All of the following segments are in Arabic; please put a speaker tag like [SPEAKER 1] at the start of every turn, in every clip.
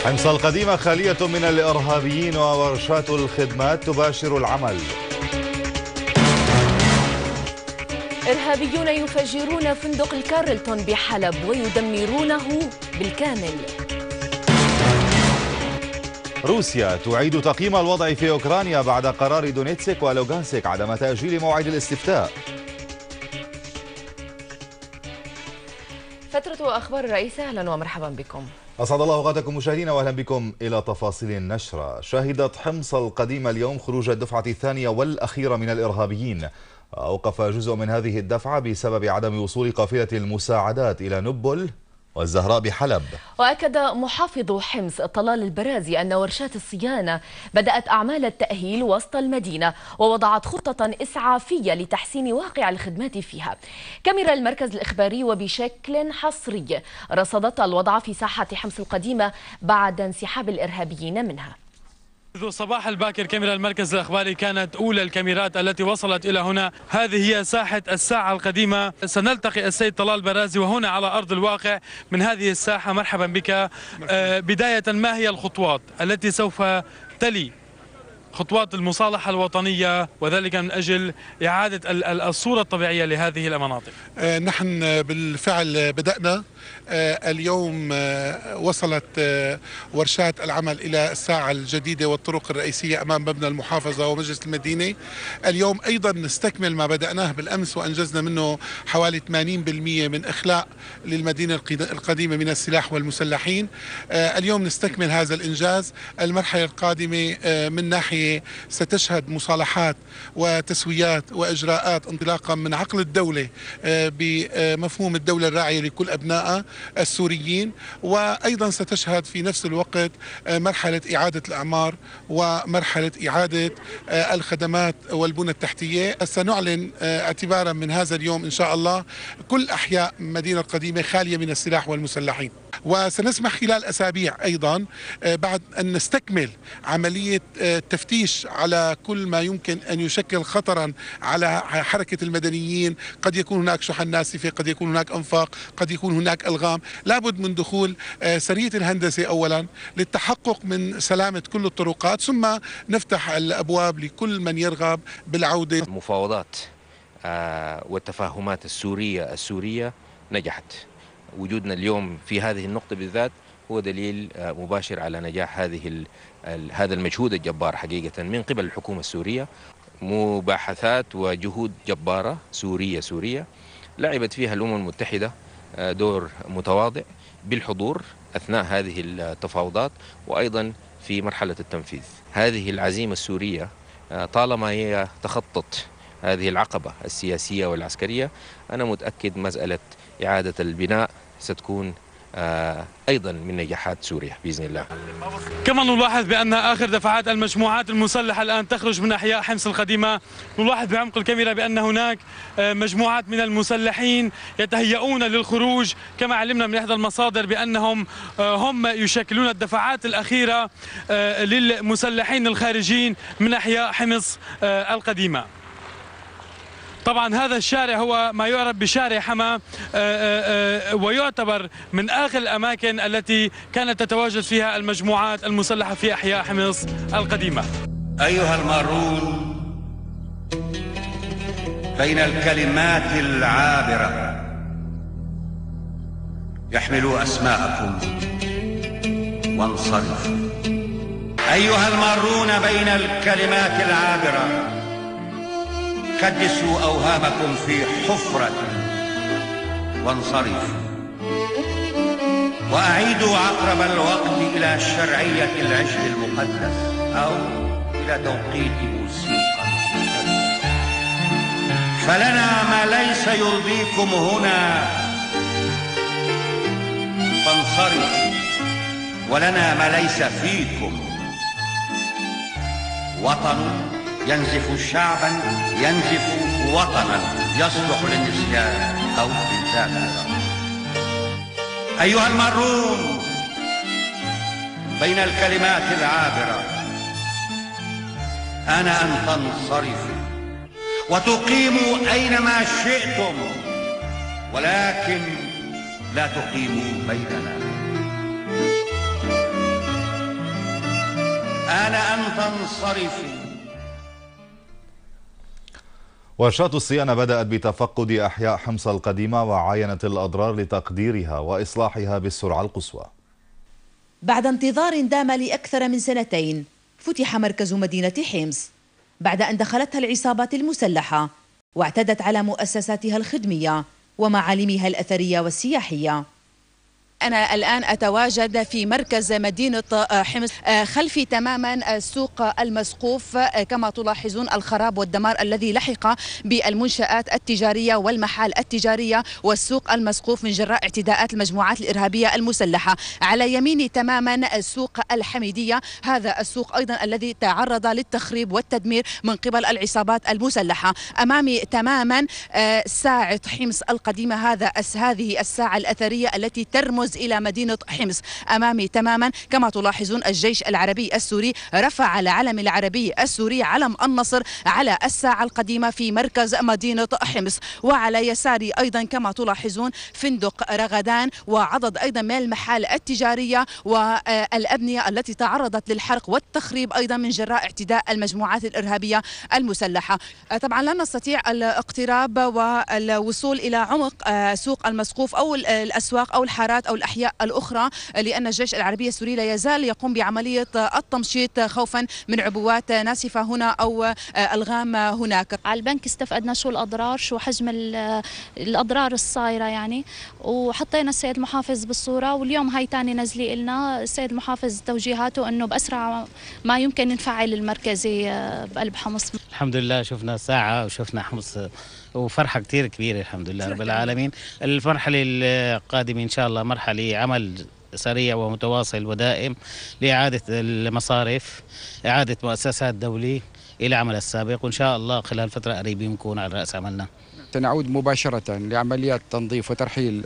[SPEAKER 1] حمص القديمة خالية من الإرهابيين وورشات الخدمات تباشر العمل.
[SPEAKER 2] إرهابيون يفجرون فندق الكارلتون بحلب ويدمرونه بالكامل.
[SPEAKER 1] روسيا تعيد تقييم الوضع في أوكرانيا بعد قرار دونيتسك ولوغانسك عدم تأجيل موعد الاستفتاء.
[SPEAKER 2] فترة أخبار الرئيس، أهلا ومرحبا بكم.
[SPEAKER 1] أسعد الله أوقاتكم مشاهدينا وأهلا بكم إلى تفاصيل النشرة. شهدت حمص القديمة اليوم خروج الدفعة الثانية والأخيرة من الإرهابيين. أوقف جزء من هذه الدفعة بسبب عدم وصول قافلة المساعدات إلى نبل والزهراء بحلب.
[SPEAKER 2] وأكد محافظ حمص طلال البرازي أن ورشات الصيانة بدأت أعمال التأهيل وسط المدينة ووضعت خطة إسعافية لتحسين واقع الخدمات فيها. كاميرا المركز الإخباري وبشكل حصري رصدت الوضع في ساحة حمص القديمة بعد انسحاب الإرهابيين منها.
[SPEAKER 3] منذ الصباح الباكر كاميرا المركز الإخباري كانت أولى الكاميرات التي وصلت إلى هنا. هذه هي ساحة الساعة القديمة. سنلتقي السيد طلال برازي وهنا على أرض الواقع من هذه الساحة. مرحبا بك. بداية، ما هي الخطوات التي سوف تلي خطوات المصالحة الوطنية وذلك من أجل إعادة الصورة الطبيعية لهذه المناطق؟
[SPEAKER 4] نحن بالفعل بدأنا اليوم. وصلت ورشات العمل إلى الساعة الجديدة والطرق الرئيسية أمام مبنى المحافظة ومجلس المدينة. اليوم أيضا نستكمل ما بدأناه بالأمس وأنجزنا منه حوالي 80% من إخلاء للمدينة القديمة من السلاح والمسلحين. اليوم نستكمل هذا الإنجاز. المرحلة القادمة من ناحية ستشهد مصالحات وتسويات وإجراءات انطلاقا من عقل الدولة بمفهوم الدولة الراعية لكل أبنائها السوريين، وأيضا ستشهد في نفس الوقت مرحلة إعادة الأعمار ومرحلة إعادة الخدمات والبنى التحتية. سنعلن اعتبارا من هذا اليوم إن شاء الله كل أحياء المدينة القديمة خالية من السلاح والمسلحين. وسنسمح خلال أسابيع أيضا بعد أن نستكمل عملية تفتيش على كل ما يمكن أن يشكل خطرا على حركة المدنيين. قد يكون هناك شحن ناسفة، قد يكون هناك أنفاق، قد يكون هناك ألغام. لابد من دخول سرية الهندسة أولا للتحقق من سلامة كل الطرقات، ثم نفتح الأبواب لكل من يرغب بالعودة.
[SPEAKER 5] المفاوضات والتفاهمات السورية نجحت. وجودنا اليوم في هذه النقطة بالذات هو دليل مباشر على نجاح هذا المجهود الجبار حقيقة من قبل الحكومة السورية. مباحثات وجهود جبارة سورية لعبت فيها الأمم المتحدة دور متواضع بالحضور أثناء هذه التفاوضات وأيضا في مرحلة التنفيذ. هذه العزيمة السورية طالما هي تخطت هذه العقبة السياسية والعسكرية، أنا متأكد مسألة إعادة البناء ستكون أيضا من نجاحات سوريا بإذن الله.
[SPEAKER 3] كما نلاحظ بأن آخر دفعات المجموعات المسلحة الآن تخرج من أحياء حمص القديمة. نلاحظ بعمق الكاميرا بأن هناك مجموعات من المسلحين يتهيئون للخروج. كما علمنا من إحدى المصادر بأنهم هم يشكلون الدفعات الأخيرة للمسلحين الخارجين من أحياء حمص القديمة. طبعا هذا الشارع هو ما يعرف بشارع حما ويعتبر من آخر الأماكن التي كانت تتواجد فيها المجموعات المسلحة في أحياء حمص القديمة.
[SPEAKER 6] أيها المارون بين الكلمات العابرة، يحملوا أسماءكم وانصرفوا. أيها المارون بين الكلمات العابرة، كدسوا أوهامكم في حفرة وانصرفوا، وأعيدوا عقرب الوقت إلى شرعية العشق المقدس أو إلى توقيت موسيقى. فلنا ما ليس يرضيكم هنا فانصرفوا، ولنا ما ليس فيكم. وطن ينزف شعبا، ينزف وطنا يصلح للنسيان أو للذاكرة. أيها المارون بين الكلمات العابرة، أنا أن تنصرفوا وتقيموا أينما شئتم، ولكن لا تقيموا بيننا. آن أن تنصرفوا.
[SPEAKER 1] ورشات الصيانة بدأت بتفقد أحياء حمص القديمة وعاينة الأضرار لتقديرها وإصلاحها بالسرعة القصوى.
[SPEAKER 7] بعد انتظار دام لأكثر من سنتين فتح مركز مدينة حمص بعد أن دخلتها العصابات المسلحة واعتدت على مؤسساتها الخدمية ومعالمها الأثرية والسياحية. أنا الآن أتواجد في مركز مدينة حمص، خلفي تماما السوق المسقوف. كما تلاحظون الخراب والدمار الذي لحق بالمنشآت التجارية والمحال التجارية والسوق المسقوف من جراء اعتداءات المجموعات الإرهابية المسلحة. على يميني تماما السوق الحميدية، هذا السوق أيضا الذي تعرض للتخريب والتدمير من قبل العصابات المسلحة. أمامي تماما ساعة حمص القديمة، هذه الساعة الأثرية التي ترمز إلى مدينة حمص. أمامي تماما كما تلاحظون الجيش العربي السوري رفع العلم العربي السوري علم النصر على الساعة القديمة في مركز مدينة حمص. وعلى يساري أيضا كما تلاحظون فندق رغدان وعدد أيضا من المحال التجارية والأبنية التي تعرضت للحرق والتخريب أيضا من جراء اعتداء المجموعات الإرهابية المسلحة. طبعا لا نستطيع الاقتراب والوصول إلى عمق سوق المسقوف أو الأسواق أو الحارات أو الأحياء الأخرى، لأن الجيش العربي السوري لا يزال يقوم بعملية التمشيط خوفا من عبوات ناسفة هنا أو ألغام هناك.
[SPEAKER 8] على البنك استفدنا شو الأضرار، شو حجم الأضرار الصايرة يعني، وحطينا السيد المحافظ بالصورة. واليوم هاي تاني نزلي إلنا السيد المحافظ توجيهاته أنه بأسرع ما يمكن نفعل المركزي بقلب حمص.
[SPEAKER 9] الحمد لله شفنا ساعة وشفنا حمص وفرحة كتير كبيرة الحمد لله رب العالمين. المرحلة القادمة إن شاء الله مرحلة عمل سريع ومتواصل ودائم لإعادة المصارف، إعادة مؤسسات دولية إلى عمل السابق، وإن شاء الله خلال فترة قريبة نكون على رأس عملنا.
[SPEAKER 10] سنعود مباشرة لعمليات تنظيف وترحيل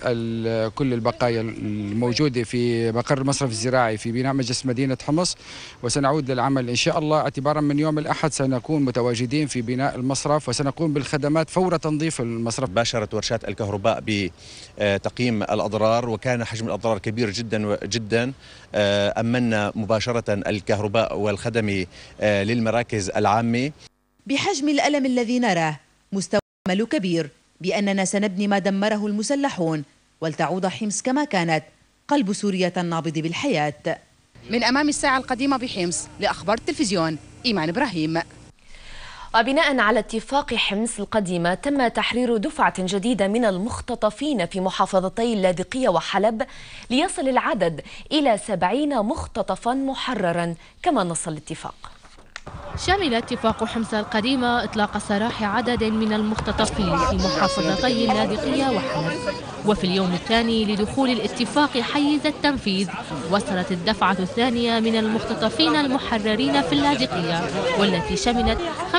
[SPEAKER 10] كل البقايا الموجودة في مقر المصرف الزراعي في بناء مجلس مدينة حمص، وسنعود للعمل إن شاء الله اعتبارا من يوم الأحد. سنكون متواجدين في بناء المصرف وسنقوم بالخدمات فور تنظيف المصرف.
[SPEAKER 11] باشرت ورشات الكهرباء بتقييم الأضرار، وكان حجم الأضرار كبير جدا جدا. أمنا مباشرة الكهرباء والخدمة للمراكز العامة.
[SPEAKER 7] بحجم الألم الذي نراه مستوى أمل كبير بأننا سنبني ما دمره المسلحون ولتعود حمص كما كانت قلب سوريا النابض بالحياة. من أمام الساعة القديمة بحمص لأخبار التلفزيون إيمان إبراهيم.
[SPEAKER 2] وبناء على اتفاق حمص القديمة تم تحرير دفعة جديدة من المختطفين في محافظتي اللاذقية وحلب ليصل العدد إلى 70 مختطفا محررا كما نص الاتفاق.
[SPEAKER 12] شمل اتفاق حمص القديمة إطلاق سراح عدد من المختطفين في محافظتي اللاذقية وحلب. وفي اليوم الثاني لدخول الاتفاق حيز التنفيذ وصلت الدفعة الثانية من المختطفين المحررين في اللاذقية، والتي شملت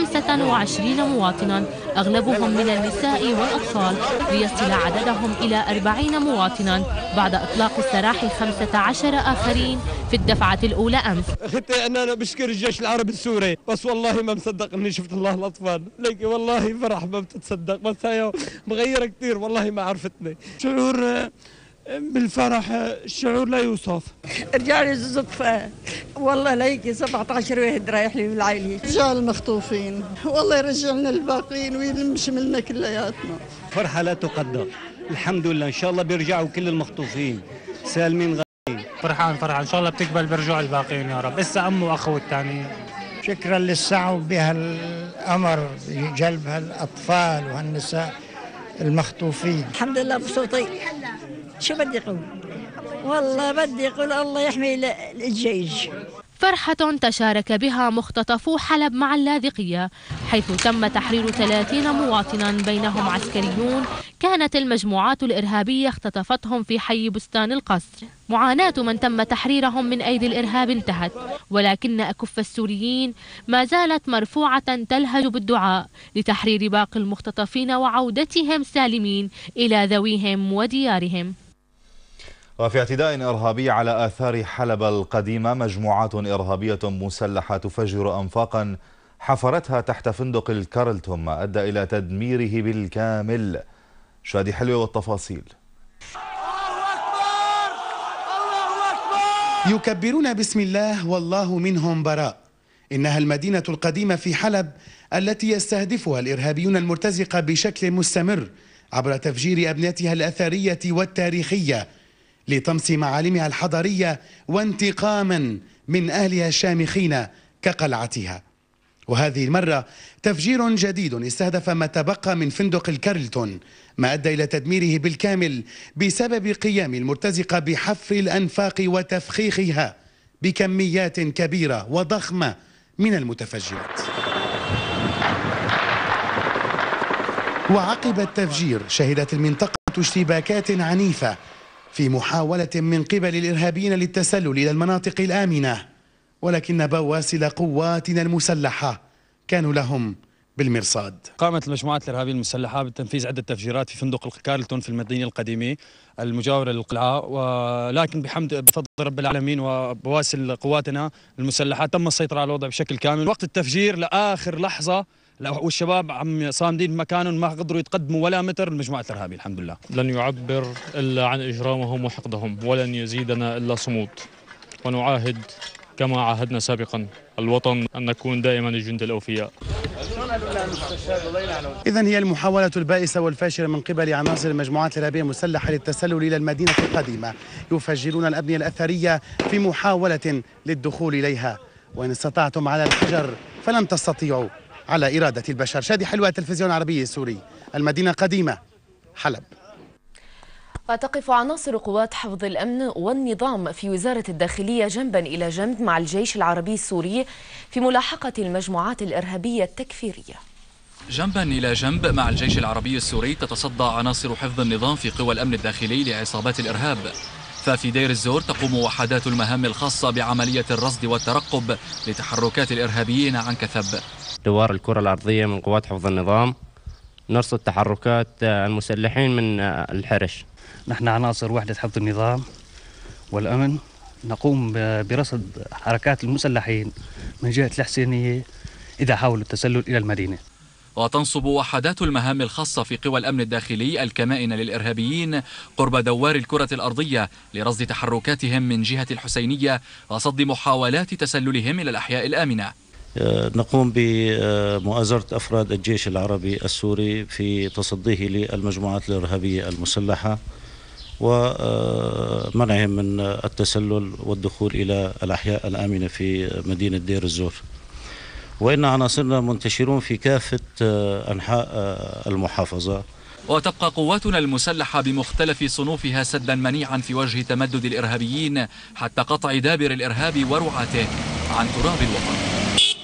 [SPEAKER 12] 25 مواطنا أغلبهم من النساء والأطفال، ليصل عددهم إلى 40 مواطنا بعد إطلاق السراح 15 آخرين في الدفعة الأولى أمس.
[SPEAKER 13] أختي أنا بشكر الجيش العربي السوري، بس والله ما مصدق إني شفت الله الأطفال، لكن والله فرح ما بتتصدق، بس هي مغيرة كثير والله ما عرفتني. شعور بالفرح الشعور لا يوصف.
[SPEAKER 14] رجال الزفة والله ليكي 17 واحد رايح لي بالعائلة. رجال المخطوفين والله يرجعنا الباقيين ويلم شملنا كلياتنا.
[SPEAKER 15] فرحة لا تقدر، الحمد لله إن شاء الله بيرجعوا كل المخطوفين سالمين غالبين.
[SPEAKER 3] فرحان ان شاء الله بتقبل بيرجعوا الباقيين يا رب، لسه أم وأخو الثانيين.
[SPEAKER 16] شكرا للسعوا بها الأمر بجلب هالأطفال وهالنساء المخطوفين.
[SPEAKER 14] الحمد لله مبسوطين. شو بدي أقول؟ والله بدي أقول الله يحمي الجيش.
[SPEAKER 12] فرحة تشارك بها مختطفو حلب مع اللاذقية، حيث تم تحرير 30 مواطنا بينهم عسكريون كانت المجموعات الإرهابية اختطفتهم في حي بستان القصر. معاناة من تم تحريرهم من أيدي الإرهاب انتهت، ولكن أكف السوريين ما زالت مرفوعة تلهج بالدعاء لتحرير باقي المختطفين وعودتهم سالمين إلى ذويهم وديارهم.
[SPEAKER 1] وفي اعتداء إرهابي على آثار حلب القديمة، مجموعات إرهابية مسلحة تفجر أنفاقا حفرتها تحت فندق الكارلتون ما أدى إلى تدميره بالكامل. شادي حلوة والتفاصيل.
[SPEAKER 17] يكبرون بسم الله والله منهم براء. إنها المدينة القديمة في حلب التي يستهدفها الإرهابيون المرتزقة بشكل مستمر عبر تفجير أبنيتها الأثرية والتاريخية لطمس معالمها الحضارية وانتقاما من أهلها الشامخين كقلعتها. وهذه المرة تفجير جديد استهدف ما تبقى من فندق الكارلتون، ما أدى إلى تدميره بالكامل بسبب قيام المرتزقة بحفر الأنفاق وتفخيخها بكميات كبيرة وضخمة من المتفجرات. وعقب التفجير شهدت المنطقة اشتباكات عنيفة في محاولة من قبل الإرهابيين للتسلل إلى المناطق الآمنة، ولكن بواسل قواتنا المسلحة كانوا لهم بالمرصاد.
[SPEAKER 18] قامت المجموعات الإرهابية المسلحة بتنفيذ عدة تفجيرات في فندق الكارلتون في المدينة القديمة المجاورة للقلعة، ولكن بفضل رب العالمين وبواسل قواتنا المسلحة تم السيطرة على الوضع بشكل كامل. وقت التفجير لآخر لحظة والشباب عم صامدين بمكانهم، ما قدروا يتقدموا ولا متر المجموعة الإرهابية الحمد لله.
[SPEAKER 19] لن يعبر إلا عن إجرامهم وحقدهم، ولن يزيدنا إلا صمود، ونعاهد كما عاهدنا سابقا الوطن أن نكون دائما الجند الأوفياء.
[SPEAKER 17] إذن هي المحاولة البائسة والفاشلة من قبل عناصر المجموعات الإرهابية المسلحة للتسلل إلى المدينة القديمة، يفجرون الأبنية الأثرية في محاولة للدخول إليها، وإن استطعتم على الحجر فلن تستطيعوا على إرادة البشر. شادي حلوة، التلفزيون العربي السوري، المدينة القديمة، حلب.
[SPEAKER 2] وتقف عناصر قوات حفظ الأمن والنظام في وزارة الداخلية جنبا إلى جنب مع الجيش العربي السوري في ملاحقة المجموعات الإرهابية التكفيرية.
[SPEAKER 20] جنبا إلى جنب مع الجيش العربي السوري تتصدى عناصر حفظ النظام في قوى الأمن الداخلي لعصابات الإرهاب. ففي دير الزور تقوم وحدات المهام الخاصة بعملية الرصد والترقب لتحركات الإرهابيين عن كثب.
[SPEAKER 21] دوار الكرة الأرضية من قوات حفظ النظام نرصد تحركات المسلحين من الحرش.
[SPEAKER 22] نحن عناصر وحدة حفظ النظام والأمن نقوم برصد حركات المسلحين من جهة الحسينية إذا حاولوا التسلل إلى المدينة.
[SPEAKER 20] وتنصب وحدات المهام الخاصة في قوى الأمن الداخلي الكمائن للإرهابيين قرب دوار الكرة الأرضية لرصد تحركاتهم من جهة الحسينية وصد محاولات تسللهم إلى الأحياء الآمنة.
[SPEAKER 23] نقوم بمؤازرة أفراد الجيش العربي السوري في تصديه للمجموعات الإرهابية المسلحة ومنعهم من التسلل والدخول إلى الأحياء الآمنة في مدينة دير الزور. وإن عناصرنا منتشرون في كافة أنحاء المحافظة.
[SPEAKER 20] وتبقى قواتنا المسلحة بمختلف صنوفها سدا منيعا في وجه تمدد الإرهابيين حتى قطع دابر الإرهاب ورعاته عن تراب الوطن.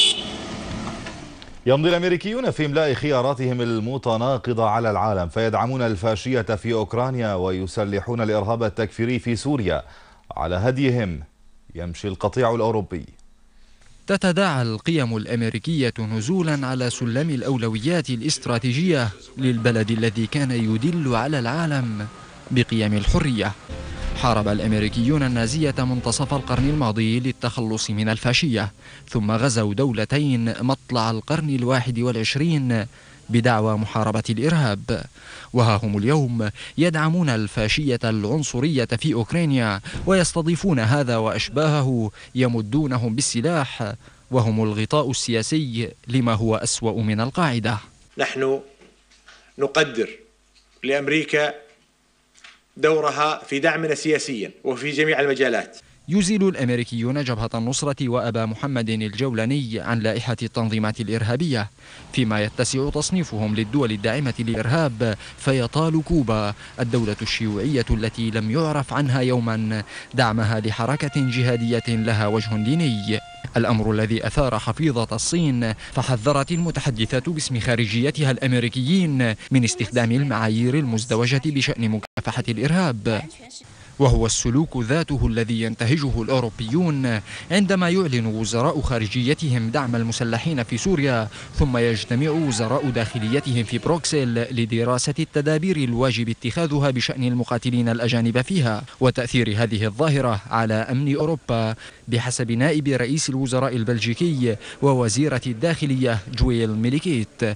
[SPEAKER 1] يمضي الأمريكيون في إملاء خياراتهم المتناقضة على العالم، فيدعمون الفاشية في أوكرانيا ويسلحون الإرهاب التكفيري في سوريا. على هديهم يمشي القطيع الأوروبي.
[SPEAKER 24] تتداعى القيم الأمريكية نزولا على سلم الأولويات الاستراتيجية للبلد الذي كان يدل على العالم بقيم الحرية. حارب الأمريكيون النازية منتصف القرن الماضي للتخلص من الفاشية، ثم غزوا دولتين مطلع القرن 21 بدعوى محاربة الإرهاب، وها هم اليوم يدعمون الفاشية العنصرية في أوكرانيا ويستضيفون هذا وأشباهه يمدونهم بالسلاح، وهم الغطاء السياسي لما هو أسوأ من القاعدة.
[SPEAKER 25] نحن نقدر لأمريكا دورها في دعمنا سياسيا وفي جميع المجالات.
[SPEAKER 24] يزيل الأمريكيون جبهة النصرة وأبا محمد الجولاني عن لائحة التنظيمات الإرهابية، فيما يتسع تصنيفهم للدول الداعمة للإرهاب، فيطال كوبا الدولة الشيوعية التي لم يعرف عنها يوما دعمها لحركة جهادية لها وجه ديني، الأمر الذي أثار حفيظة الصين، فحذرت المتحدثات باسم خارجيتها الأمريكيين من استخدام المعايير المزدوجة بشأن مكافحة الإرهاب، وهو السلوك ذاته الذي ينتهجه الأوروبيون عندما يعلن وزراء خارجيتهم دعم المسلحين في سوريا، ثم يجتمع وزراء داخليتهم في بروكسل لدراسة التدابير الواجب اتخاذها بشأن المقاتلين الأجانب فيها وتأثير هذه الظاهرة على أمن أوروبا، بحسب نائب رئيس الوزراء البلجيكي ووزيرة الداخلية جويل ميليكيت.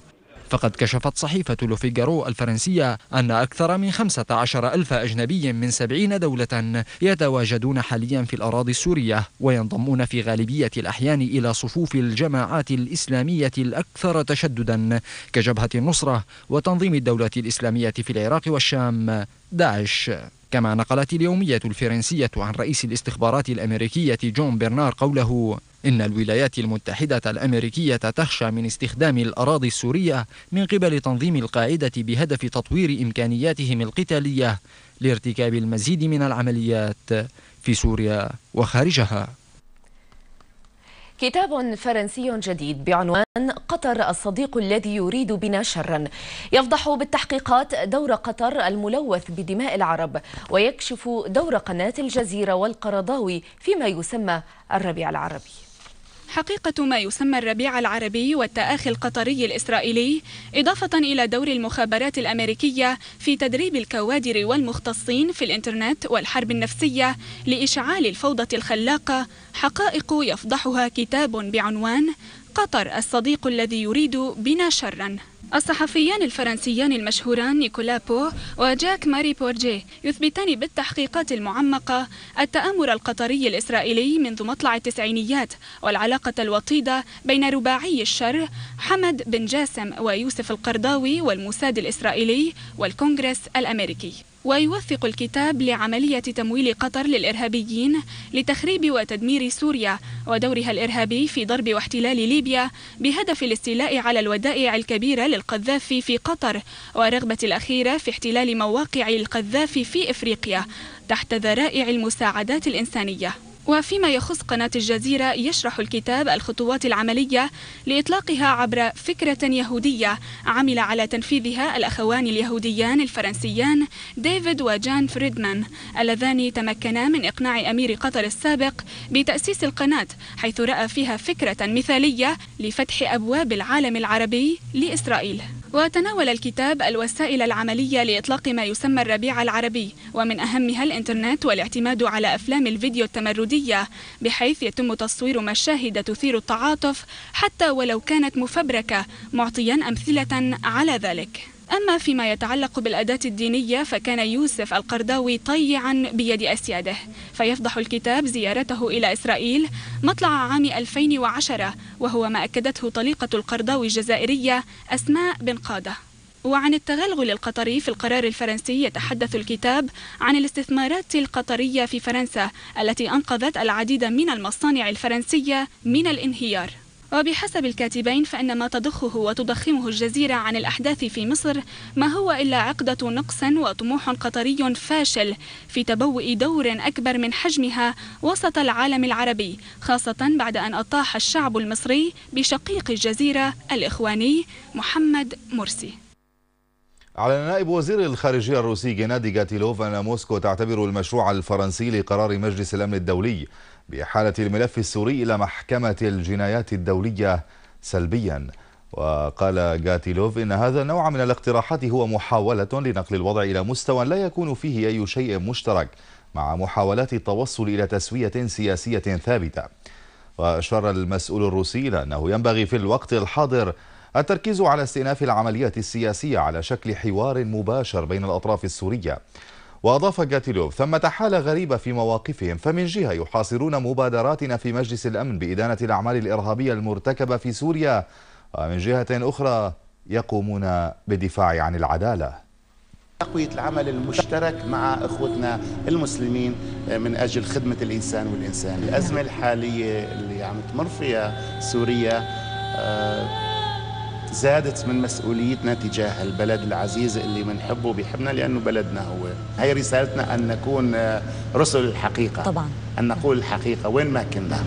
[SPEAKER 24] فقد كشفت صحيفة لو فيغارو الفرنسية أن أكثر من 15,000 أجنبي من 70 دولة يتواجدون حاليا في الأراضي السورية، وينضمون في غالبية الأحيان إلى صفوف الجماعات الإسلامية الأكثر تشددا كجبهة النصرة وتنظيم الدولة الإسلامية في العراق والشام داعش. كما نقلت اليومية الفرنسية عن رئيس الاستخبارات الأمريكية جون برنار قوله إن الولايات المتحدة الأمريكية تخشى من استخدام الأراضي السورية من قبل تنظيم القاعدة بهدف تطوير إمكانياتهم القتالية لارتكاب المزيد من العمليات في سوريا وخارجها.
[SPEAKER 2] كتاب فرنسي جديد بعنوان قطر الصديق الذي يريد بنا شرا يفضح بالتحقيقات دور قطر الملوث بدماء العرب، ويكشف دور قناة الجزيرة والقرضاوي فيما يسمى الربيع العربي.
[SPEAKER 4] حقيقة ما يسمى الربيع العربي والتآخي القطري الإسرائيلي، إضافة إلى دور المخابرات الأمريكية في تدريب الكوادر والمختصين في الإنترنت والحرب النفسية لإشعال الفوضى الخلاقة، حقائق يفضحها كتاب بعنوان قطر الصديق الذي يريد بنا شرا. الصحفيان الفرنسيان المشهوران نيكولا بو وجاك ماري بورجي يثبتان بالتحقيقات المعمقة التآمر القطري الإسرائيلي منذ مطلع التسعينيات والعلاقة الوطيدة بين رباعي الشر حمد بن جاسم ويوسف القرضاوي والموساد الإسرائيلي والكونغرس الأمريكي. ويوثق الكتاب لعملية تمويل قطر للإرهابيين لتخريب وتدمير سوريا ودورها الإرهابي في ضرب واحتلال ليبيا بهدف الاستيلاء على الودائع الكبيرة للقذافي في قطر ورغبة الأخيرة في احتلال مواقع القذافي في إفريقيا تحت ذرائع المساعدات الإنسانية. وفيما يخص قناة الجزيرة، يشرح الكتاب الخطوات العملية لإطلاقها عبر فكرة يهودية عمل على تنفيذها الأخوان اليهوديان الفرنسيان ديفيد وجان فريدمان، اللذان تمكنا من إقناع أمير قطر السابق بتأسيس القناة، حيث رأى فيها فكرة مثالية لفتح أبواب العالم العربي لإسرائيل. وتناول الكتاب الوسائل العملية لإطلاق ما يسمى الربيع العربي، ومن أهمها الإنترنت والاعتماد على أفلام الفيديو التمردية، بحيث يتم تصوير مشاهد تثير التعاطف حتى ولو كانت مفبركة، معطيا أمثلة على ذلك. أما فيما يتعلق بالأداة الدينية، فكان يوسف القرضاوي طيعا بيد أسياده، فيفضح الكتاب زيارته إلى إسرائيل مطلع عام 2010، وهو ما أكدته طليقة القرضاوي الجزائرية أسماء بن قادة. وعن التغلغل القطري في القرار الفرنسي، يتحدث الكتاب عن الاستثمارات القطرية في فرنسا التي أنقذت العديد من المصانع الفرنسية من الانهيار. وبحسب الكاتبين، فإن ما تضخه وتضخمه الجزيرة عن الأحداث في مصر ما هو إلا عقدة نقص وطموح قطري فاشل في تبوء دور أكبر من حجمها وسط العالم العربي، خاصة بعد أن أطاح الشعب المصري بشقيق الجزيرة الإخواني محمد مرسي.
[SPEAKER 1] أعلن نائب وزير الخارجية الروسي جنادي غاتيلوف أن موسكو تعتبر المشروع الفرنسي لقرار مجلس الأمن الدولي بإحالة الملف السوري إلى محكمة الجنايات الدولية سلبيا. وقال غاتيلوف إن هذا النوع من الاقتراحات هو محاولة لنقل الوضع إلى مستوى لا يكون فيه أي شيء مشترك مع محاولات التوصل إلى تسوية سياسية ثابتة. وأشار المسؤول الروسي إلى أنه ينبغي في الوقت الحاضر التركيز على استئناف العمليات السياسية على شكل حوار مباشر بين الأطراف السورية. وأضاف غاتيلوف: ثمة حالة غريبة في مواقفهم، فمن جهة يحاصرون مبادراتنا في مجلس الأمن بإدانة الأعمال الإرهابية المرتكبة في سوريا، ومن جهة أخرى يقومون بالدفاع عن العدالة.
[SPEAKER 5] تقوية العمل المشترك مع أخوتنا المسلمين من أجل خدمة الإنسان والإنسان. الأزمة الحالية اللي عم تمر فيها سوريا زادت من مسؤوليتنا تجاه البلد العزيز اللي بنحبه وبيحبنا لأنه بلدنا هو. هي رسالتنا أن نكون رسل الحقيقة طبعا، أن نقول الحقيقة وين ما كنا.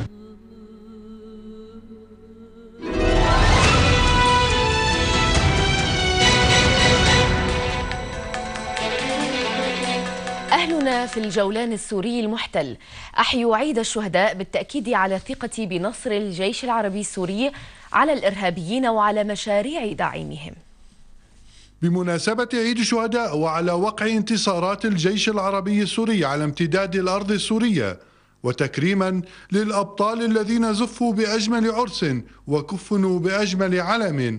[SPEAKER 2] أهلنا في الجولان السوري المحتل أحيوا عيد الشهداء بالتأكيد على الثقة بنصر الجيش العربي السوري على الإرهابيين وعلى مشاريع داعمهم.
[SPEAKER 6] بمناسبة عيد الشهداء وعلى وقع انتصارات الجيش العربي السوري على امتداد الأرض السورية، وتكريما للأبطال الذين زفوا بأجمل عرس وكفنوا بأجمل علم،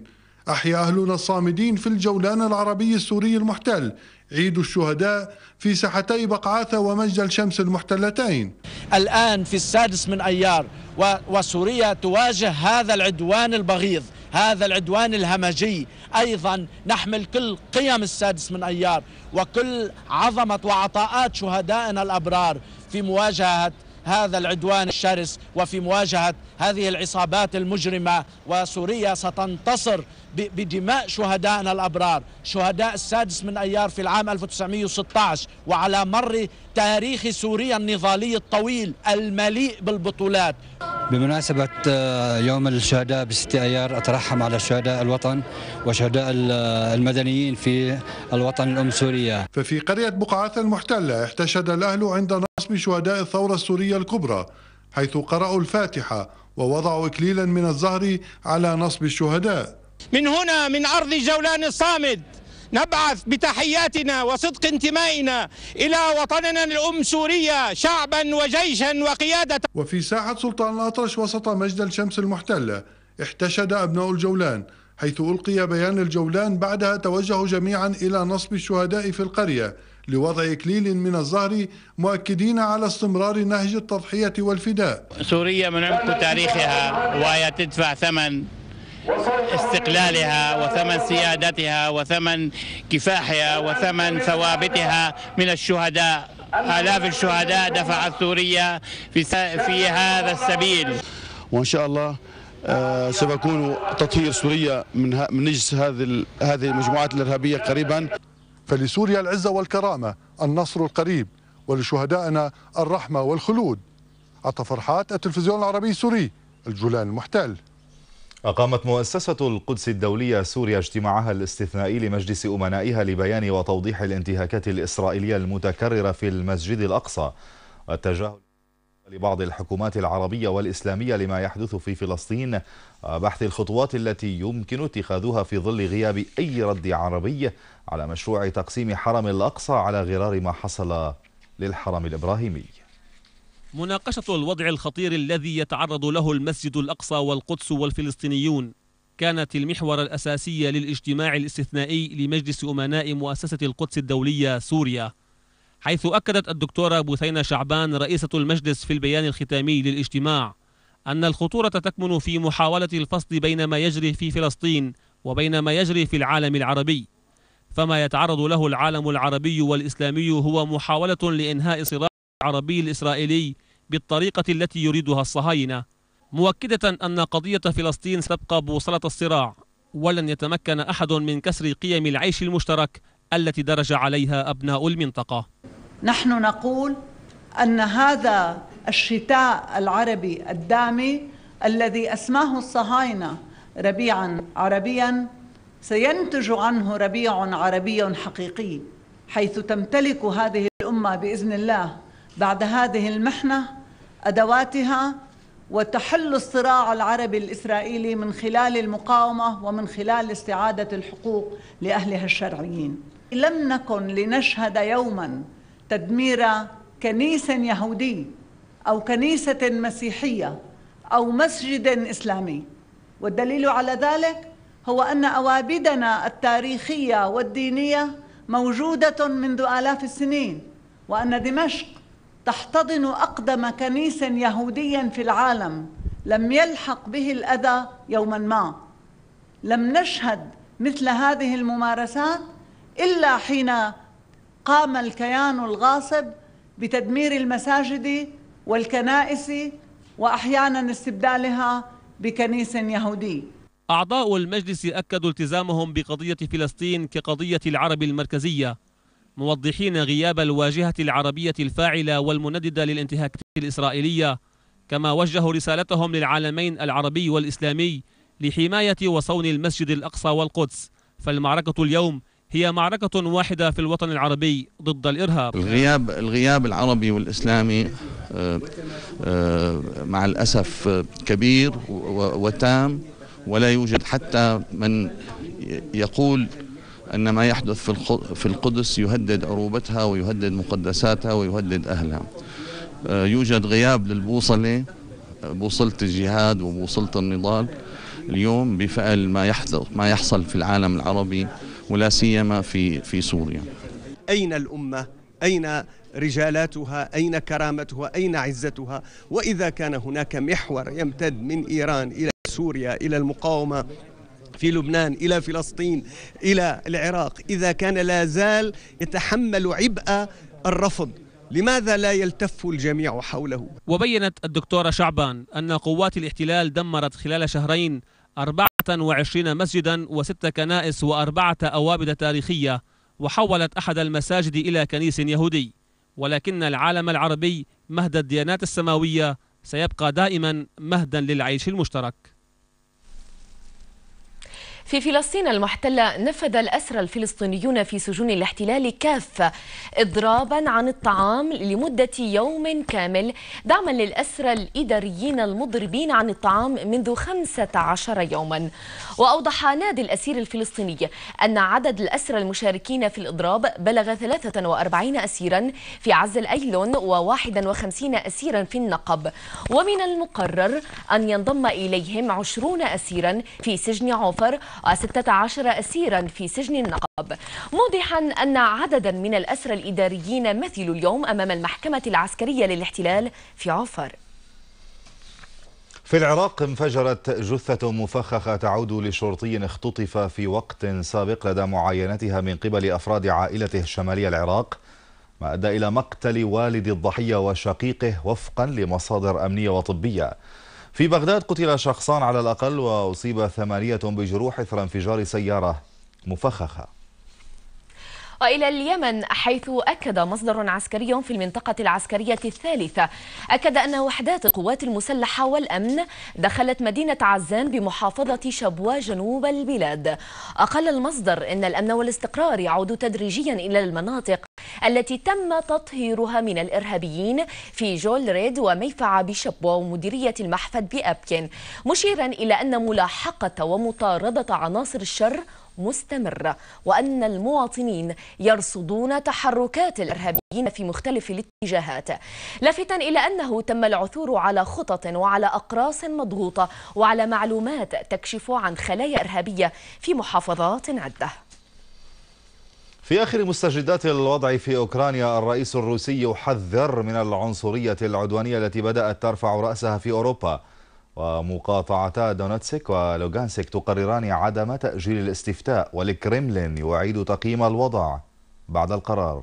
[SPEAKER 6] أحيا أهلنا الصامدين في الجولان العربي السوري المحتل عيد الشهداء في ساحتي بقعاثة ومجدل شمس المحتلتين.
[SPEAKER 7] الآن في 6 من أيار وسوريا تواجه هذا العدوان البغيض، هذا العدوان الهمجي. أيضا نحمل كل قيم 6 من أيار وكل عظمة وعطاءات شهدائنا الأبرار في مواجهة هذا العدوان الشرس وفي مواجهة هذه العصابات المجرمة. وسوريا ستنتصر بدماء شهدائنا الأبرار، شهداء 6 من أيار في العام 1916 وعلى مر تاريخ سوريا النضالي الطويل المليء بالبطولات.
[SPEAKER 8] بمناسبة يوم الشهداء ب6 أيار أترحم على شهداء الوطن وشهداء المدنيين في الوطن الأم سوريا.
[SPEAKER 6] ففي قرية بقعاثة المحتلة احتشد الأهل عند نصب شهداء الثورة السورية الكبرى، حيث قرأوا الفاتحة ووضعوا إكليلا من الزهر على نصب الشهداء.
[SPEAKER 13] من هنا من أرض جولان الصامد نبعث بتحياتنا وصدق انتمائنا إلى وطننا الأم سوريا شعبا وجيشا وقيادة.
[SPEAKER 6] وفي ساحة سلطان الأطرش وسط مجدل شمس المحتلة احتشد أبناء الجولان، حيث ألقي بيان الجولان بعدها توجهوا جميعا إلى نصب الشهداء في القرية لوضع إكليل من الزهر، مؤكدين على استمرار نهج التضحية والفداء.
[SPEAKER 9] سوريا من عمق تاريخها وهي تدفع ثمن استقلالها وثمن سيادتها وثمن كفاحها وثمن ثوابتها من الشهداء. آلاف الشهداء دفعت سوريا في هذا السبيل،
[SPEAKER 10] وإن شاء الله سيكون تطهير سوريا من نجس هذه المجموعات الإرهابية قريبا.
[SPEAKER 6] فلسوريا العزة والكرامة، النصر القريب، ولشهدائنا الرحمة والخلود. عطا فرحات، التلفزيون العربي السوري، الجولان المحتل.
[SPEAKER 1] أقامت مؤسسة القدس الدولية سوريا اجتماعها الاستثنائي لمجلس أمنائها لبيان وتوضيح الانتهاكات الإسرائيلية المتكررة في المسجد الأقصى والتجاهل لبعض الحكومات العربية والإسلامية لما يحدث في فلسطين، وبحث الخطوات التي يمكن اتخاذها في ظل غياب أي رد عربي على مشروع تقسيم حرم الأقصى على غرار ما حصل للحرم الإبراهيمي.
[SPEAKER 11] مناقشة الوضع الخطير الذي يتعرض له المسجد الأقصى والقدس والفلسطينيون كانت المحور الأساسي للاجتماع الاستثنائي لمجلس أمناء مؤسسة القدس الدولية سوريا، حيث أكدت الدكتورة بثينة شعبان رئيسة المجلس في البيان الختامي للاجتماع أن الخطورة تكمن في محاولة الفصل بين ما يجري في فلسطين وبين ما يجري في العالم العربي، فما يتعرض له العالم العربي والإسلامي هو محاولة لإنهاء الصراع العربي الإسرائيلي بالطريقة التي يريدها الصهاينة، مؤكدة أن قضية فلسطين ستبقى بوصلة الصراع، ولن يتمكن أحد من كسر قيم العيش المشترك التي درج عليها أبناء المنطقة.
[SPEAKER 26] نحن نقول أن هذا الشتاء العربي الدامي الذي أسماه الصهاينة ربيعا عربيا سينتج عنه ربيع عربي حقيقي، حيث تمتلك هذه الأمة بإذن الله بعد هذه المحنة أدواتها وتحل الصراع العربي الإسرائيلي من خلال المقاومة ومن خلال استعادة الحقوق لأهلها الشرعيين. لم نكن لنشهد يوما تدمير كنيسة يهودي أو كنيسة مسيحية أو مسجد إسلامي، والدليل على ذلك هو أن أوابدنا التاريخية والدينية موجودة منذ آلاف السنين، وأن دمشق تحتضن أقدم كنيسة يهوديا في العالم لم يلحق به الأذى يوما ما. لم نشهد مثل هذه الممارسات إلا حين قام الكيان الغاصب بتدمير المساجد والكنائس وأحيانا استبدالها بكنيسة يهودي.
[SPEAKER 11] أعضاء المجلس أكدوا التزامهم بقضية فلسطين كقضية العرب المركزية، موضحين غياب الواجهة العربية الفاعلة والمنددة للانتهاكات الإسرائيلية، كما وجهوا رسالتهم للعالمين العربي والإسلامي لحماية وصون المسجد الأقصى والقدس، فالمعركة اليوم هي معركة واحدة في الوطن العربي ضد الإرهاب.
[SPEAKER 10] الغياب العربي والإسلامي مع الأسف كبير وتام، ولا يوجد حتى من يقول أن ما يحدث في القدس يهدد عروبتها ويهدد مقدساتها ويهدد أهلها. يوجد غياب للبوصلة، بوصلة الجهاد وبوصلة النضال. اليوم بفعل ما يحصل في العالم العربي ولا سيما في سوريا.
[SPEAKER 13] أين الأمة؟ أين رجالاتها؟ أين كرامتها؟ أين عزتها؟ وإذا كان هناك محور يمتد من إيران إلى سوريا، إلى المقاومة في لبنان، إلى فلسطين، إلى العراق، إذا كان لا زال يتحمل عبء الرفض، لماذا لا يلتف الجميع حوله؟
[SPEAKER 11] وبينت الدكتورة شعبان أن قوات الاحتلال دمرت خلال شهرين 24 مسجدا و6 كنائس و4 أوابد تاريخية، وحولت أحد المساجد إلى كنيس يهودي، ولكن العالم العربي مهد الديانات السماوية سيبقى دائما مهدا للعيش المشترك.
[SPEAKER 2] في فلسطين المحتلة نفذ الأسرى الفلسطينيون في سجون الاحتلال كافة إضرابا عن الطعام لمدة يوم كامل دعما للأسرى الإداريين المضربين عن الطعام منذ 15 يوما. وأوضح نادي الأسير الفلسطيني أن عدد الأسرى المشاركين في الإضراب بلغ 43 أسيرا في عز الأيلون و51 أسيرا في النقب، ومن المقرر أن ينضم إليهم 20 أسيرا في سجن عوفر و16 أسيرا في سجن النقب، موضحا أن عددا من الأسرى الإداريين مثلوا اليوم أمام المحكمة العسكرية للاحتلال في عوفر.
[SPEAKER 1] في العراق انفجرت جثة مفخخة تعود لشرطي اختطف في وقت سابق لدى معاينتها من قبل أفراد عائلته شمالي العراق، ما أدى إلى مقتل والد الضحية وشقيقه وفقا لمصادر أمنية وطبية. في بغداد قتل شخصان على الأقل وأصيب 8 بجروح إثر انفجار سيارة مفخخة.
[SPEAKER 2] وإلى اليمن، حيث أكد مصدر عسكري في المنطقة العسكرية الثالثة أكد أن وحدات القوات المسلحة والأمن دخلت مدينة عزان بمحافظة شبوة جنوب البلاد. أقل المصدر أن الأمن والاستقرار يعود تدريجيا إلى المناطق التي تم تطهيرها من الإرهابيين في جول ريد وميفعة بشبوة ومديرية المحفد بأبكن، مشيرا إلى أن ملاحقة ومطاردة عناصر الشر مستمرة، وأن المواطنين يرصدون تحركات الإرهابيين في مختلف الاتجاهات، لافتا إلى أنه تم العثور على خطط وعلى أقراص مضغوطة وعلى معلومات تكشف عن خلايا إرهابية في محافظات عدة.
[SPEAKER 1] في آخر مستجدات الوضع في أوكرانيا، الرئيس الروسي يحذر من العنصرية العدوانية التي بدأت ترفع رأسها في أوروبا، ومقاطعتا دونتسك ولوغانسك تقرران عدم تأجيل الاستفتاء، والكرملين يعيد تقييم الوضع بعد القرار.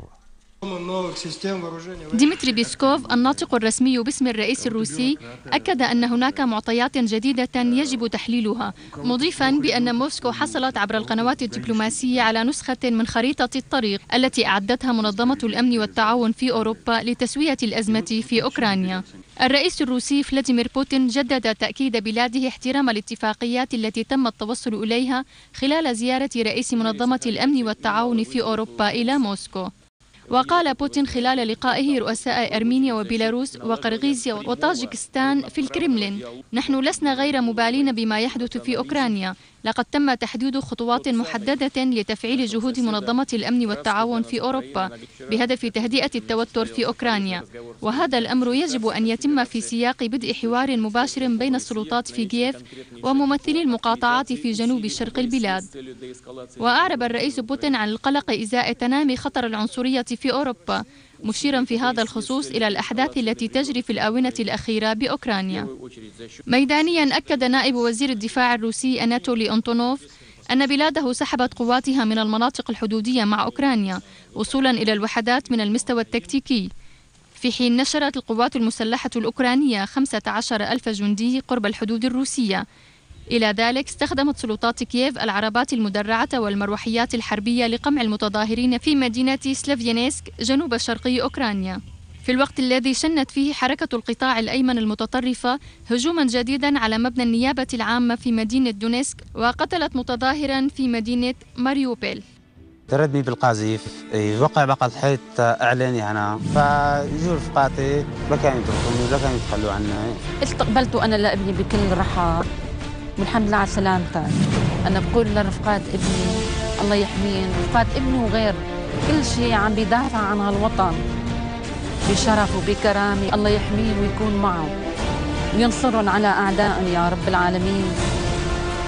[SPEAKER 3] ديمتري بيسكوف الناطق الرسمي باسم الرئيس الروسي أكد أن هناك معطيات جديدة يجب تحليلها، مضيفا بأن موسكو حصلت عبر القنوات الدبلوماسية على نسخة من خريطة الطريق التي أعدتها منظمة الأمن والتعاون في أوروبا لتسوية الأزمة في أوكرانيا. الرئيس الروسي فلاديمير بوتين جدد تأكيد بلاده احترام الاتفاقيات التي تم التوصل إليها خلال زيارة رئيس منظمة الأمن والتعاون في أوروبا إلى موسكو. وقال بوتين خلال لقائه رؤساء أرمينيا وبيلاروس وقرغيزيا وطاجكستان في الكرملين: نحن لسنا غير مبالين بما يحدث في أوكرانيا، لقد تم تحديد خطوات محددة لتفعيل جهود منظمة الأمن والتعاون في أوروبا بهدف تهدئة التوتر في أوكرانيا، وهذا الأمر يجب أن يتم في سياق بدء حوار مباشر بين السلطات في كييف وممثلي المقاطعات في جنوب شرق البلاد. وأعرب الرئيس بوتين عن القلق إزاء تنامي خطر العنصرية في أوروبا، مشيرا في هذا الخصوص إلى الأحداث التي تجري في الآونة الأخيرة بأوكرانيا. ميدانيا أكد نائب وزير الدفاع الروسي أناتولي أنتونوف أن بلاده سحبت قواتها من المناطق الحدودية مع أوكرانيا وصولا إلى الوحدات من المستوى التكتيكي، في حين نشرت القوات المسلحة الأوكرانية 15,000 جندي قرب الحدود الروسية. إلى ذلك استخدمت سلطات كييف العربات المدرعة والمروحيات الحربية لقمع المتظاهرين في مدينة سلافيانسك جنوب شرقي أوكرانيا، في الوقت الذي شنت فيه حركة القطاع الأيمن المتطرفة هجوما جديدا على مبنى النيابة العامة في مدينة دونيسك وقتلت متظاهرا في مدينة ماريوبيل.
[SPEAKER 12] تردني بالقاذف وقع بقى الحيط اعلاني انا فيجوا رفقاتي لا كانوا يتركوني ولا كانوا يتخلوا عني.
[SPEAKER 14] استقبلت انا لابني بكل رحاب والحمد لله على سلامتك. انا بقول لرفقات ابني الله يحميهم، رفقات ابني وغير كل شيء عم بيدافع عن هالوطن بشرف وبكرامه، الله يحميهم ويكون معهم وينصرهم على اعدائهم يا رب العالمين.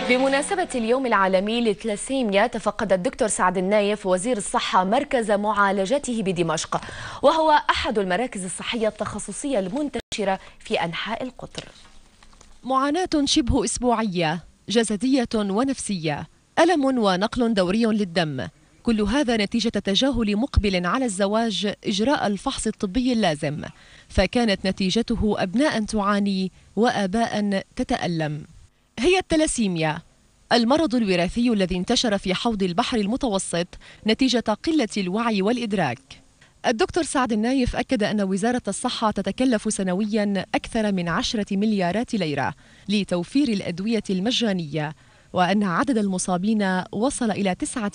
[SPEAKER 2] بمناسبة اليوم العالمي للثلاسيميا تفقد الدكتور سعد النايف وزير الصحة مركز معالجته بدمشق، وهو أحد المراكز الصحية التخصصية المنتشرة في أنحاء القطر.
[SPEAKER 15] معاناة شبه أسبوعية، جسدية ونفسية، ألم ونقل دوري للدم، كل هذا نتيجة تجاهل مقبل على الزواج إجراء الفحص الطبي اللازم، فكانت نتيجته أبناء تعاني وآباء تتألم. هي الثلاسيميا، المرض الوراثي الذي انتشر في حوض البحر المتوسط نتيجة قلة الوعي والإدراك. الدكتور سعد النايف أكد أن وزارة الصحة تتكلف سنويا أكثر من 10 مليارات ليرة لتوفير الأدوية المجانية، وأن عدد المصابين وصل إلى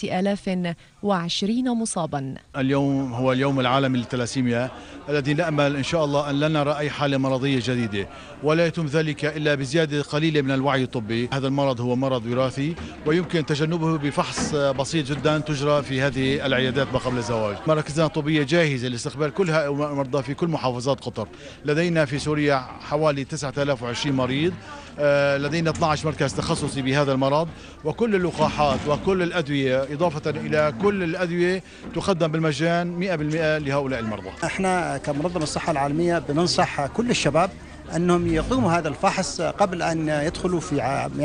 [SPEAKER 15] 9020 مصابا.
[SPEAKER 16] اليوم هو اليوم العالمي للثلاسيميا الذي نأمل إن شاء الله أن لا نرى أي حالة مرضية جديدة، ولا يتم ذلك إلا بزيادة قليلة من الوعي الطبي. هذا المرض هو مرض وراثي ويمكن تجنبه بفحص بسيط جدا تجرى في هذه العيادات ما قبل الزواج. مراكزنا الطبية جاهزة لاستقبال كل هؤلاء المرضى في كل محافظات قطر. لدينا في سوريا حوالي 9020 مريض، لدينا 12 مركز تخصصي بهذا المرض، وكل اللقاحات وكل الأدوية إضافة إلى كل الأدوية تقدم بالمجان 100% لهؤلاء المرضى.
[SPEAKER 17] احنا كمنظمة الصحة العالمية بننصح كل الشباب أنهم يقوموا هذا الفحص قبل أن يدخلوا في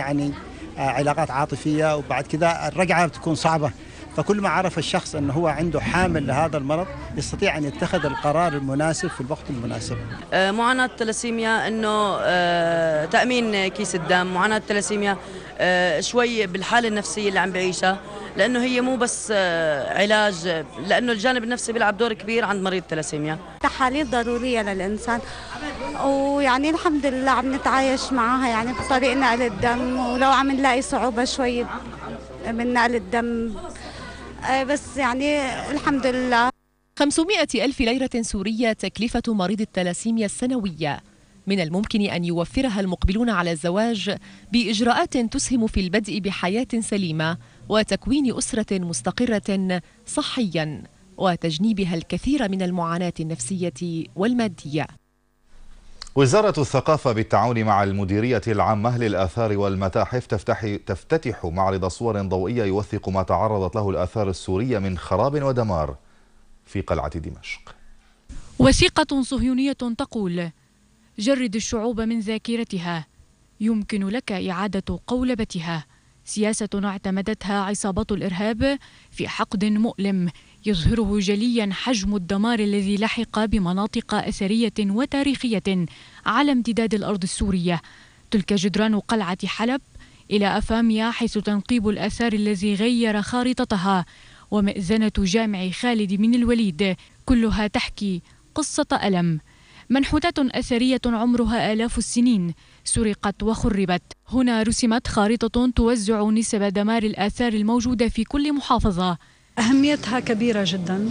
[SPEAKER 17] علاقات عاطفية، وبعد كذا الرجعة بتكون صعبة. فكل ما عرف الشخص أنه هو عنده حامل لهذا المرض يستطيع أن يتخذ القرار المناسب في الوقت المناسب.
[SPEAKER 18] معاناة الثلاسيميا أنه تأمين كيس الدم، معاناة الثلاسيميا شوي بالحالة النفسية اللي عم بعيشها، لأنه هي مو بس علاج، لأنه الجانب النفسي بيلعب دور كبير عند مريض الثلاسيميا.
[SPEAKER 19] تحاليل ضرورية للإنسان، ويعني الحمد لله عم نتعايش معها يعني بطريق نقل الدم، ولو عم نلاقي صعوبة شوي من نقل الدم بس يعني الحمد لله.
[SPEAKER 15] 500,000 ليرة سورية تكلفة مريض الثلاسيميا السنوية، من الممكن أن يوفرها المقبلون على الزواج بإجراءات تسهم في البدء بحياة سليمة وتكوين أسرة مستقرة صحيا، وتجنيبها الكثير من المعاناة النفسية والمادية.
[SPEAKER 1] وزارة الثقافة بالتعاون مع المديرية العامة للآثار والمتاحف تفتتح معرض صور ضوئية يوثق ما تعرضت له الآثار السورية من خراب ودمار في قلعة دمشق.
[SPEAKER 3] وثيقة صهيونية تقول: جرد الشعوب من ذاكرتها، يمكن لك إعادة قولبتها. سياسة اعتمدتها عصابات الإرهاب في حقد مؤلم يظهره جليا حجم الدمار الذي لحق بمناطق أثرية وتاريخية على امتداد الأرض السورية. تلك جدران قلعة حلب إلى أفاميا، حيث تنقيب الآثار الذي غير خارطتها، ومئذنة جامع خالد بن الوليد، كلها تحكي قصة ألم. منحوتات أثرية عمرها آلاف السنين سرقت وخربت. هنا رسمت خارطة توزع نسب دمار الآثار الموجودة في كل محافظة.
[SPEAKER 21] أهميتها كبيرة جدا،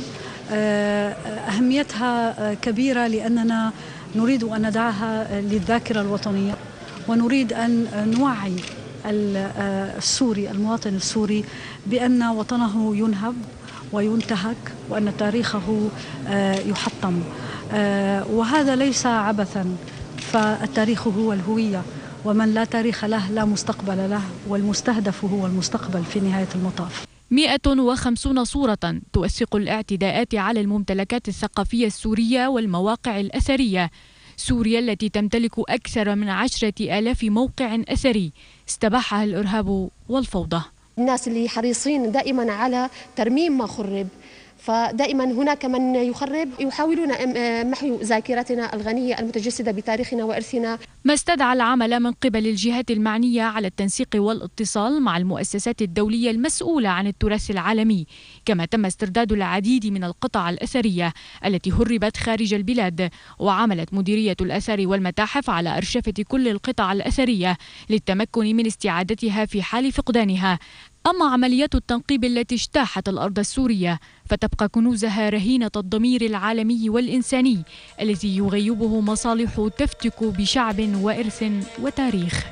[SPEAKER 21] أهميتها كبيرة لأننا نريد أن ندعها للذاكرة الوطنية، ونريد أن نوعي السوري، المواطن السوري، بأن وطنه ينهب وينتهك، وأن تاريخه يحطم، وهذا ليس عبثا، فالتاريخ هو الهوية، ومن لا تاريخ له لا مستقبل له، والمستهدف هو المستقبل في نهاية المطاف.
[SPEAKER 3] 150 صورة توثق الاعتداءات على الممتلكات الثقافية السورية والمواقع الأثرية. سوريا التي تمتلك أكثر من 10,000 موقع أثري استباحها الإرهاب والفوضى.
[SPEAKER 27] الناس اللي حريصين دائما على ترميم ما خرب، فدائما هناك من يخرب، يحاولون محو ذاكرتنا الغنية المتجسدة بتاريخنا وإرثنا.
[SPEAKER 3] ما استدعى العمل من قبل الجهات المعنية على التنسيق والاتصال مع المؤسسات الدولية المسؤولة عن التراث العالمي، كما تم استرداد العديد من القطع الأثرية التي هربت خارج البلاد، وعملت مديرية الآثار والمتاحف على أرشفة كل القطع الأثرية للتمكن من استعادتها في حال فقدانها. أما عمليات التنقيب التي اجتاحت الأرض السورية فتبقى كنوزها رهينة الضمير العالمي والإنساني الذي يغيبه مصالح تفتك بشعب وإرث وتاريخ.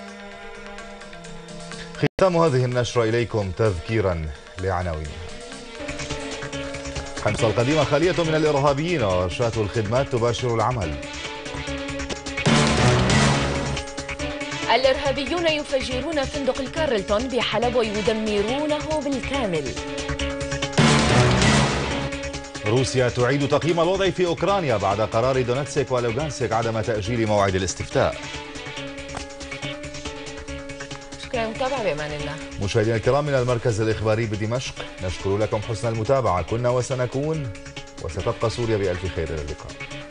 [SPEAKER 1] ختام هذه النشرة إليكم تذكيرا لعناوينها. حمص القديمة خالية من الإرهابيين وورشات الخدمات تباشر العمل.
[SPEAKER 2] الإرهابيون يفجرون فندق الكارلتون بحلب ويدمرونه بالكامل.
[SPEAKER 1] روسيا تعيد تقييم الوضع في أوكرانيا بعد قرار دونتسك ولوغانسك عدم تأجيل موعد الاستفتاء.
[SPEAKER 2] شكرا للمتابعة، بأمان الله.
[SPEAKER 1] مشاهدينا الكرام، من المركز الإخباري بدمشق نشكر لكم حسن المتابعة، كنا وسنكون وستبقى سوريا بألف خير. إلى اللقاء.